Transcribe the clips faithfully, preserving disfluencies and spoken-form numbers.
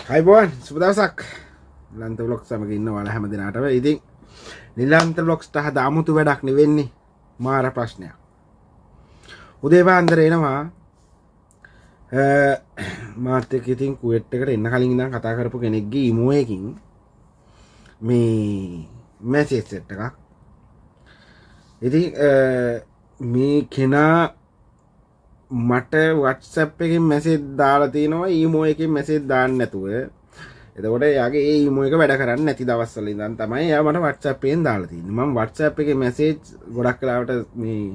අයිබෝන් සුබ දවසක්. නිලන්ත ව්ලොග්ස් සමග ඉන්න ඔයාලා හැම දිනාටම. ඉතින් නිලන්ත ව්ලොග්ස් ට හද 아무තු වැඩක් නෙවෙන්නේ මාර ප්‍රශ්නයක්. උදේ පාන්දර එනවා මාත් එක්ක ඉතින් කුවේට් එකට එන්න කලින් ඉඳන් කතා කරපු කෙනෙක්ගේ ඉමෝ එකකින් මේ මැසේජ් සෙට් එකක්. ඉතින් මේ කෙනා මට WhatsApp එකෙන් මැසේජ් දාලා තිනවා ඊමෝ එකෙන් මැසේජ් දාන්න නැතුව. එතකොට එයාගේ ඒ ඊමෝ එක වැඩ කරන්නේ නැති දවස්වල ඉඳන් තමයි එයා මට WhatsApp එකෙන් දාලා තින්නේ. මම WhatsApp එකේ මැසේජ් ගොඩක් වෙලාවට මේ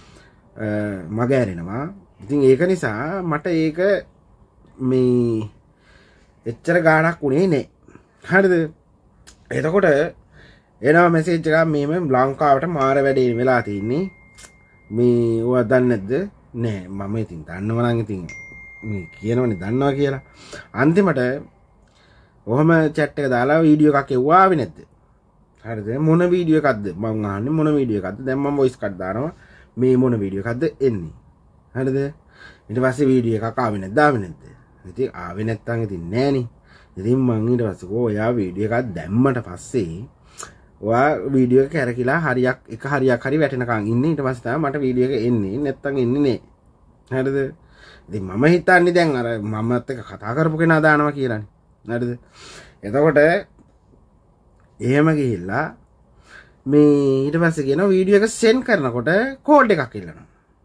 මග ඇරෙනවා. ඉතින් ඒක නිසා මට ඒක මේ එච්චර ගාණක් උනේ නැහැ. හරිද? එතකොට එනවා මැසේජ් එකක් මේම ලංකාවට මාර වැඩේ වෙලා තින්නේ. මේ ඔයා දන්නේ නැද්ද? නෑ මම ඉතින් දන්නව නම් ඉතින් මේ කියනවනේ දන්නවා කියලා. අන්තිමට ඔහම chat එක දාලා වීඩියෝ එකක් එව්වා ආවේ නැද්ද? හරිද? මොන වීඩියෝ එකක්ද? මම අහන්නේ මොන වීඩියෝ එකක්ද? දැන් මම voice cut දානවා. මේ මොන වීඩියෝ එකක්ද එන්නේ? හරිද? ඊට පස්සේ වීඩියෝ එකක් ආවේ නැද්ද? ආවේ නැද්ද? ඉතින් ආවේ නැත්තම් ඉතින් නෑනේ. ඉතින් මම ඊට පස්සේ කෝ ඔයා වීඩියෝ එකක් දැම්මට පස්සේ ඔයා වීඩියෝ එක කැරකිලා හරියක් එක හරියක් හරි වැටෙනකන් ඉන්නේ. ඊට පස්සේ තමයි මට වීඩියෝ එක එන්නේ. නැත්තම් එන්නේ නෑ. හරිද? ඉතින් මම හිතන්නේ දැන් අර මමත් එක්ක කතා කරපු කෙනා දානවා කියලානේ. හරිද? එතකොට එහෙම ගිහිල්ලා මේ ඊට පස්සේ කියනවා වීඩියෝ එක සෙන්ඩ් කරනකොට කෝඩ් එකක් ඉල්ලනවා.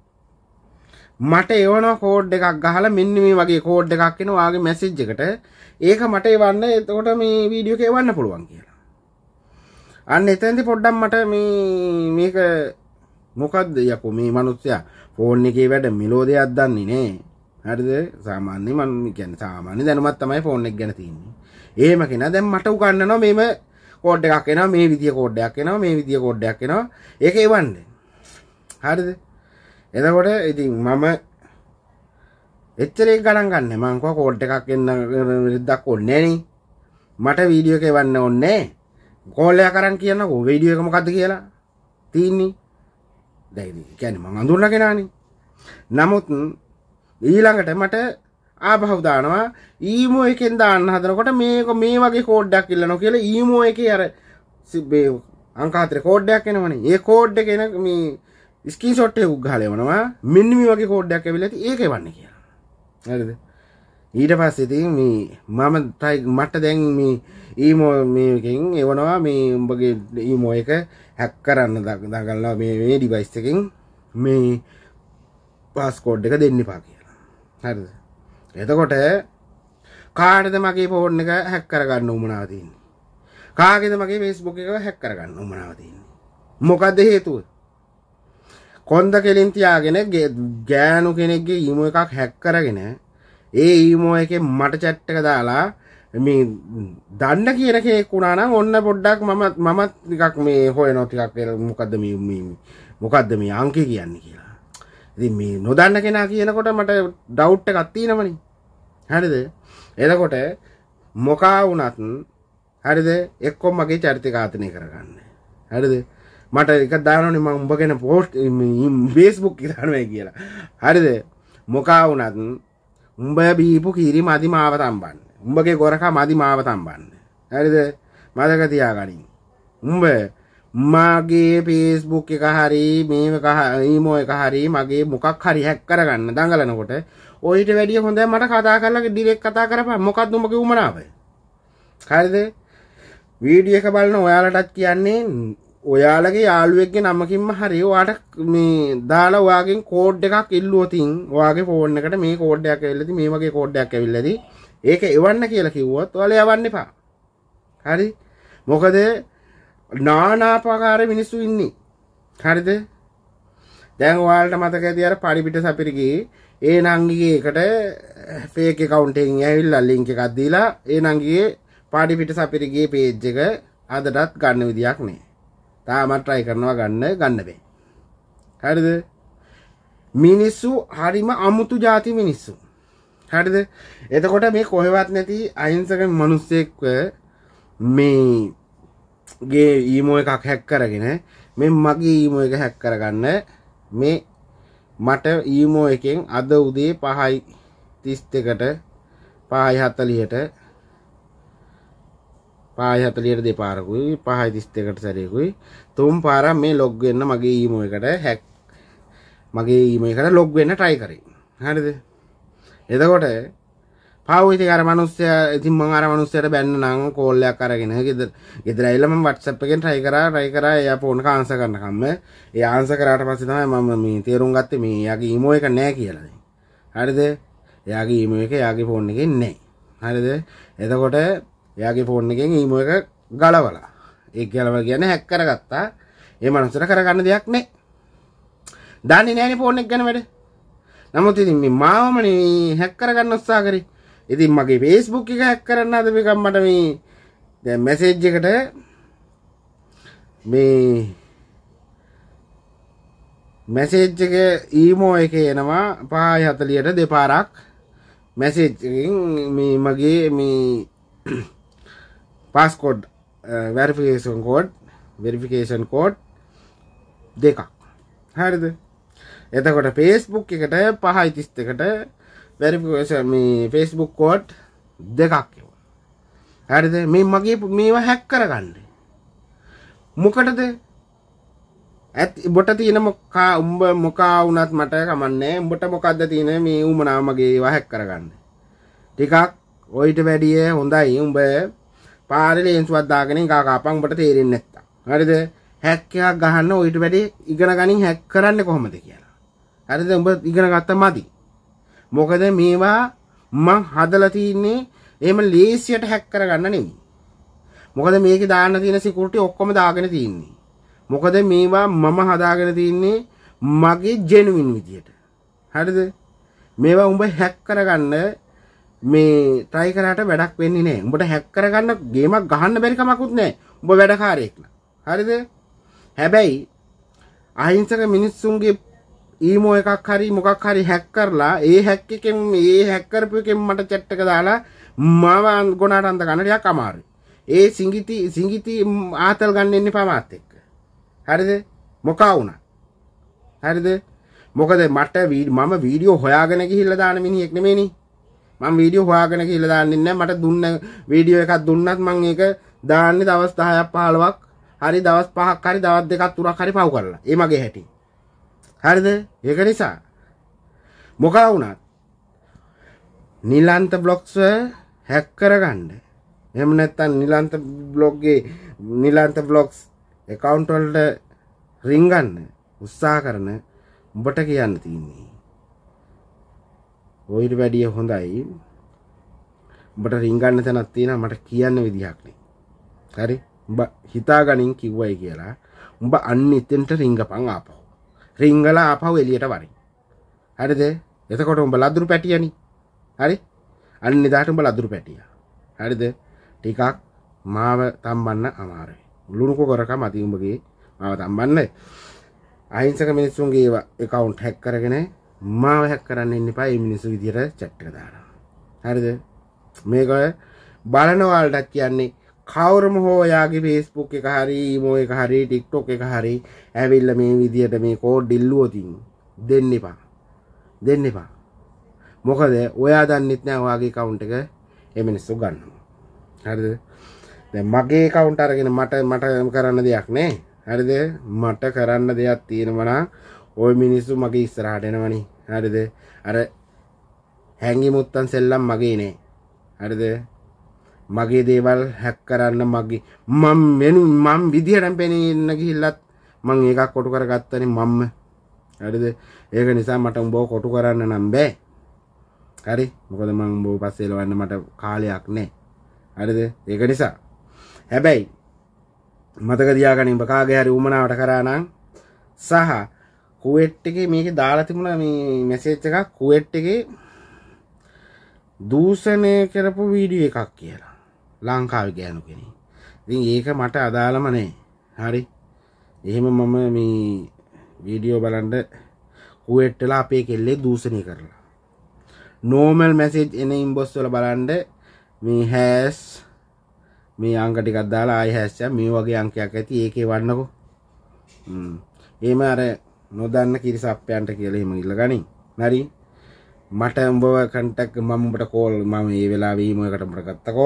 මට එවනවා කෝඩ් එකක් ගහලා මෙන්න මේ වගේ කෝඩ් එකක් එනවා වාගේ මැසේජ් එකට. ඒක මට එවන්න. එතකොට මේ වීඩියෝ එක එවන්න පුළුවන් කියලා. අන්න එතෙන්දී පොඩ්ඩක් මට මේ මේක මොකද්ද යකෝ මේ මිනිස්සයා ෆෝන් එකේ වැඩ මෙලෝඩියක් දන්නේ නේ. හරිද? සාමාන්‍ය මම කියන්නේ සාමාන්‍ය දැනුමක් තමයි ෆෝන් එක ගැන තියෙන්නේ. එහෙම කෙනා දැන් මට උගන්වනවා මේම කෝඩ් එකක් එනවා මේ විදිය කෝඩ් එකක් එනවා මේ විදිය කෝඩ් එකක් එනවා ඒක එවන්න. හරිද? එතකොට ඉතින් මම එච්චර එක ගණන් ගන්නෑ. මං කව කෝඩ් එකක් එන්න විරුද්ධක් ඕනේ නෑනේ. මට වීඩියෝ එක එවන්න ඕනේ නෑ. කෝල් එක කරන් කියන්නකෝ වීඩියෝ එක මොකද්ද කියලා තින්නේ. දැන් කියන්නේ මං අඳුරන කෙනානේ. නමුත් ඊළඟට මට ආපහු දානවා ඊමෝ එකෙන් දාන්න හදනකොට මේක මේ වගේ කෝඩ් එකක් ඉල්ලනවා කියලා ඊමෝ එකේ අර අංක හතරේ කෝඩ් එකක් එනවනේ. ඒ කෝඩ් එක එන මේ ස්ක්‍රීන්ෂොට් එකක් ගහලා එවනවා මෙන්න මේ වගේ කෝඩ් එකක් ඇවිල්ලා ඉතින් ඒක එවන්න කියලා. හරිද? ඊට පස්සේ ඉතින් මේ මම මට දැන් මේ ඊමෝ මේකෙන් එවනවා මේ උඹගේ ඊමෝ එක හැක් කරන්න දාගන්නවා මේ මේ ඩිවයිස් එකෙන් මේ පාස්කෝඩ් එක දෙන්න එපා කියලා. හරිද? එතකොට කාටද මගේ ෆෝන් එක හැක් කරගන්න උවමනාව තියෙන්නේ? කාගේද මගේ Facebook එක හැක් කරගන්න උවමනාව තියෙන්නේ? මොකද්ද හේතුව? කොන්ද කෙලින් තියාගෙන ගෑනු කෙනෙක්ගේ ඊමෝ එකක් හැක් කරගෙන ඒ ඊමෝ එකේ මට chat එක දාලා මේ දන්න කියන කෙනෙක් වුණා නම් ඔන්න පොඩ්ඩක් මම මමත් ටිකක් මේ හොයනවා ටිකක් මොකද්ද මේ මේ මොකද්ද මේ අංකේ කියන්නේ කියලා. ඉතින් මේ නොදන්න කෙනා කියනකොට මට ඩවුට් එකක් තියෙනවනේ. හරිද? එතකොට මොකා වුණත් හරිද එක්කම මගේ චරිතය ඝාතනය කරගන්න. හරිද? මට එක දානවනේ මම උඹ ගැන පෝස්ට් Facebook එකේ දානවා කියලා. හරිද? මොකා වුණත් උඹ බීපු කීරි මදි මාව තම්බන්න. උඹගේ ගොරකා මදි මාව තම්බන්න. හරිද? මතක තියාගනින්. උඹ මගේ Facebook එක හරි මේක ඊමෝ එක හරි මගේ මොකක් හරි හැක් කරගන්න දඟලනකොට ඔයිට වැඩිය හොඳයි මට කතා කරලා ඩිරෙක්ට් කතා කරපන්. මොකක්ද උඹගේ උමනාව? හරිද? වීඩියෝ එක බලන ඔයාලටත් කියන්නේ ඔයාලගේ යාළුවෙක්ගේ නමකින්ම හරි ඔයාට මේ දාලා ඔයාගෙන් කෝඩ් එකක් ඉල්ලුවොතින් ඔයාගේ ෆෝන් එකට මේ කෝඩ් එකක් ඇවිල්ලාදී මේ වගේ කෝඩ් එකක් ඇවිල්ලාදී ඒක එවන්න කියලා කිව්වොත් ඔයාලා යවන්න එපා. හරි? මොකද නානාපාකාර මිනිස්සු ඉන්නේ. හරිද? දැන් ඔයාලට මතක ඇති අර පරිපිට සපිරිගේ ඒ නංගිගේ එකට ෆේක් account එකකින් ඇවිල්ලා link එකක් දීලා ඒ නංගිගේ පරිපිට සපිරිගේ page එක අදටත් ගන්න විදියක් නෑ. තාමත් try කරනවා ගන්න ගන්න බෑ. හරිද? මිනිස්සු හරිම අමුතු ಜಾති මිනිස්සු. හරිද? එතකොට මේ කොහෙවත් නැති අහිංසක මිනිස්සෙක්ව මේ ගේ ඊමෝ එකක් හැක් කරගෙන මේ මගේ ඊමෝ එක හැක් කරගන්න මේ මට ඊමෝ එකෙන් අද උදේ පහයි තිස් දෙකට පහයි හතලිහට පහයි හතලියට දෙපාරකුයි පහයි තිස් දෙකට සැරයකුයි තුන් පාරක් මේ ලොග් වෙන්න මගේ ඊමෝ එකට හැක් මගේ ඊමෝ එකට ලොග් වෙන්න try කරේ. හරිද? එතකොට පාවු ඉතින් අර මිනිස්සයා ඉතින් මම අර මිනිස්සයාට බැන්න නම් කෝල් එකක් අරගෙන ගෙදර ගෙදර ඇවිල්ලා මම WhatsApp එකෙන් try කරා try කරා එයා ෆෝන් එක ආන්සර් කරනකම් ඒ ආන්සර් කරාට පස්සේ තමයි මම මේ තේරුම් ගත්තේ මේ එයාගේ ඊමෝ එක නැහැ කියලා දැන්. හරිද? එයාගේ ඊමෝ එක එයාගේ ෆෝන් එකේ නැහැ. හරිද? එතකොට එයාගේ ෆෝන් එකෙන් ඊමෝ එක ගලවලා ඒ ගලවලා කියන්නේ හැක් කරගත්තා. ඒ මනුස්සයාට කරගන්න දෙයක් නැහැ. දන්නේ නැහැනේ ෆෝන් එක ගැන වැඩ. නමුත් ඉතින් මේ මාවමනේ හැක් කරගන්න උත්සාහ කරේ. ඉතින් මගේ Facebook එක හැක් කරන්න හද මේක මට මේ දැන් මැසේජ් එකට මේ මැසේජ් එක ඊමෝ එකේ එනවා පහයි හතලියට දෙපාරක් මැසේජ් එකකින් මේ මගේ මේ passcode verification code verification code දෙකක්. හරිද? එතකොට Facebook එකට පහයි තිස් දෙකට වෙරිෆිකේෂන් මේ Facebook කෝඩ් දෙකක් එවුවා. හරිද? මේ මගේ මේවා හැක් කරගන්න. මොකටද? ඇත් බොට තියෙන මොකා උඹ මොකා වුණත් මට කමන්නේ. උඹට මොකද්ද තියෙන මේ උමනාව මගේ ඒවා හැක් කරගන්න. ටිකක් ඔයිට වැඩිය හොඳයි උඹ පාරේ ලේන්සුවක් දාගෙන ගා කාපන් උඹට තේරෙන්නේ නැත්තම්. හරිද? හැක් එකක් ගහන්න ඔයිට වැඩිය ඉගෙන ගනින් හැක් කරන්නේ කොහොමද කියලා. හරිද? උඹ ඉගෙන ගත්තා මදි. මොකද මේවා මං හදලා තින්නේ එහෙම ලේසියට හැක් කරගන්න නෙමෙයි. මොකද මේකේ දාන්න තියෙන සිකියුරිටි ඔක්කොම දාගෙන තින්නේ. මොකද මේවා මම හදාගෙන තින්නේ මගේ ජෙනුයින් විදියට. හරිද? මේවා උඹ හැක් කරගන්න මේ try කරාට වැඩක් වෙන්නේ නැහැ. උඹට හැක් කරගන්න ගේමක් ගහන්න බැරි කමකුත් නැහැ. උඹ වැඩකාරයෙක් න ะ. හරිද? හැබැයි අහිංසක මිනිස්සුන්ගේ ඊමෝ එකක් හරි මොකක් හරි හැක් කරලා ඒ හැක් එකෙන් මේ හැක් කරපු එකෙන් මට chat එක දාලා මම ගොනාට අඳ ගන්න ටිකක් අමාරුයි. ඒ සිංගිති සිංගිති ආතල් ගන්න ඉන්නේ පමාත් එක්ක. හරිද? මොකා වුණා? හරිද? මොකද මට මම වීඩියෝ හොයාගෙන ගිහිල්ලා දාන මිනිහෙක් නෙමෙයිනේ. මම වීඩියෝ හොයාගෙන ගිහිල්ලා දාන්නේ නැහැ. මට දුන්න වීඩියෝ එකක් දුන්නත් මම ඒක දාන්නේ දවස් දහයක් පහළොවක් හරි දවස් පහක් හරි දවස් දෙකක් තුනක් හරි පව් කරලා. ඒ මගේ හැටි. හරිද? ඒක නිසා මොකා වුණත් නිලන්ත බ්ලොග්ස් හැක් කරගන්න. එහෙම නැත්නම් නිලන්ත බ්ලොග්ගේ නිලන්ත බ්ලොග්ස් account වලට රින් ගන්න උත්සාහ කරන උඹට කියන්න තියෙන්නේ. ඔයිට වැඩිය හොඳයි උඹට රින් ගන්න තැනක් තියෙනවා මට කියන්න විදිහක් නේ. හරි? උඹ හිතාගනින් කිව්වයි කියලා උඹ අන්න එතෙන්ට රින්ගපන් ආපහු. රිංගලා ආපහු එළියට වරින්. හරිද? එතකොට උඹ ලද්දුරු පැටියනි. හරි? අන්න එදාට උඹ ලද්දුරු පැටියා. හරිද? ටිකක් මාව තම්බන්න අමාරුයි. ලුණුකො කරකම අති උඹගේ මාව තම්බන්න. අහිංසක මිනිස්සුන්ගේ ඒවා account hack කරගෙන මාව hack කරන්න ඉන්න එපා. මේ මිනිස්සු විදියට chat එක දානවා. හරිද? මේක බලන ඔයාලට කියන්නේ කවුරුම හෝ යාගේ Facebook එක හරි ඊමෝ එක හරි TikTok එක හරි ඇවිල්ලා මේ විදියට මේ කෝඩ් ඉල්ලුවොතින් දෙන්න එපා. දෙන්න එපා. මොකද ඔයා දන්නෙත් නෑ ඔයාගේ account එක ඒ මිනිස්සු ගන්නවා. හරිද? දැන් මගේ account අරගෙන මට මට කරන්න දෙයක් නෑ. හරිද? මට කරන්න දෙයක් තියෙනවා නම් ওই මිනිස්සු මගේ ඉස්සරහට එනවනේ. හරිද? අර හැංගි මුත්තන් සෙල්ලම් මගේ නේ. හරිද? මගේ දේවල් හැක් කරන්න මගේ මම මෙනු මම විදිහටම පෙනෙන්න ගිහිල්ලත් මම ඒකක් කොටු කරගත්තනේ මම්ම. හරිද? ඒක නිසා මට උඹව කොටු කරන්න නම් බෑ. හරි? මොකද මම උඹව පස්සේ එලවන්න මට කාලයක් නැහැ. හරිද? ඒක නිසා. හැබැයි මතක තියාගන්න උඹ කාගේ හරි උමනාවට කරා නම් සහ කුවෙට් එකේ මේකේ දාලා තිබුණා මේ මැසේජ් එකක් කුවෙට් එකේ දූෂණය කරපු වීඩියෝ එකක් කියලා. ලංකාවේ ගෑනු කෙනෙක්. ඉතින් ඒක මට අදාළම නැහැ. හරි. එහෙම මම මේ වීඩියෝ බලන්න කුවෙට් වල අපේ කෙල්ලේ දූෂණය කරලා. normal message එන inbox වල බලන්න මේ හැෂ් මේ අංක ටිකක් දාලා ආයි හැෂ් එක මේ වගේ අංකයක් ඇති ඒකේ වන්නකෝ. හ්ම්. එහෙම අර නොදන්න කිරිසප්පයන්ට කියලා එහෙම ඉල්ල ගනින්. හරි. මට උඹව කන්ටැක්ට් මම උඹට කෝල් මම මේ වෙලාවේ ඊමෝ එකට උඹට ගත්ත කෝල්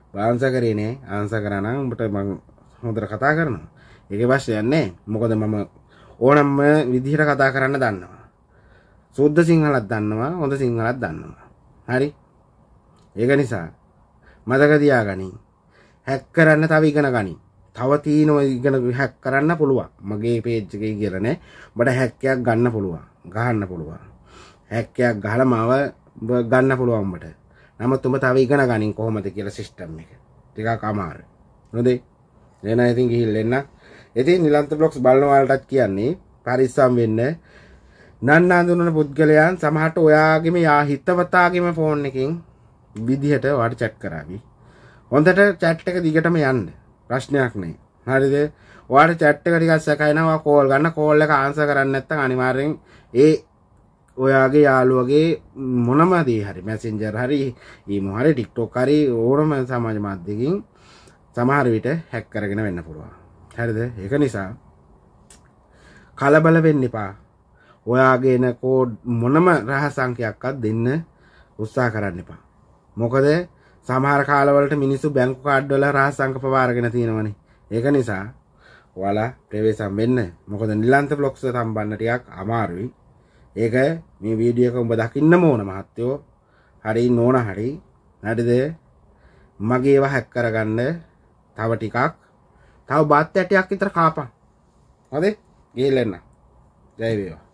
ආන්සර් කරේ නෑ. ආන්සර් කරා නම් උඹට මම හොඳට කතා කරනවා. ඒකේ ප්‍රශ්නයක් නෑ. මොකද මම ඕනම විදිහට කතා කරන්න දන්නවා. සුද්ධ සිංහලත් දන්නවා, හොඳ සිංහලත් දන්නවා. හරි? ඒක නිසා මතක තියාගනි. හැක් කරන්න තව ඉගෙන ගනි. තව තියෙනවා ඉගෙන හැක් කරන්න පුළුවන්. මගේ page එකේ කියලා නෑ. ඔබට හැක් එකක් ගන්න පුළුවන්. ගහන්න පුළුවන්. හැක් එකක් ගහලා මාව ගන්න පුළුවන් ඔබට. නමුත් ඔබ තව ඉගෙන ගනින් කොහොමද කියලා සිස්ටම් එක. ටිකක් අමාරුයි. හොඳේ. එහෙනම් ඉතින් ගිහිල්ලා එන්න. ඉතින් නිලන්ත බ්ලොග්ස් බලන ඔයාලටත් කියන්නේ පරිස්සම් වෙන්න. නන්න අඳුනන පුද්ගලයන් සමහරට ඔයාගේම යා හිතවතාගේම ෆෝන් එකකින් විදිහට ඔයාලට chat කරાવી. හොඳට chat එක දිගටම යන්න. ප්‍රශ්නයක් නෑ. හරිද? ඔයාලට chat එක ටිකක් සැකයි නම් ඔයා කෝල් ගන්න. කෝල් එක ආන්සර් කරන්නේ නැත්නම් අනිවාර්යෙන් ඒ ඔයාගේ යාළුවගේ මොනම දේ හරි මැසෙන්ජර් හරි ඊමෝ හරි ටික්ටොක් හරි ඕනම සමාජ මාධ්‍යකින් සමහර විට හැක් කරගෙන වෙන්න පුළුවන්. හරිද? ඒක නිසා කලබල වෙන්න එපා. ඔයාගේ එන කෝඩ් මොනම රහස් අංකයක්වත් දෙන්න උත්සාහ කරන්න එපා. මොකද සමහර කාලවලට මිනිස්සු බැංකු කාඩ් වල රහස් අංක පවා අරගෙන තියෙනවනේ. ඒක නිසා ඔයාලා ප්‍රවේශම් වෙන්න. මොකද නිලන්ත බ්ලොග්ස් සම්බන්ධ ටිකක් අමාරුයි. ඒක මේ වීඩියෝ එක උඹ දකින්න ඕන මහත්තයෝ. හරි නෝන හරි. හරිද? මගේ ඒවා හැක් කරගන්න තව ටිකක් තව බාත් ඇටයක් විතර කාපන්. හරිද? ගිහින් එන්න. ජය වේවා.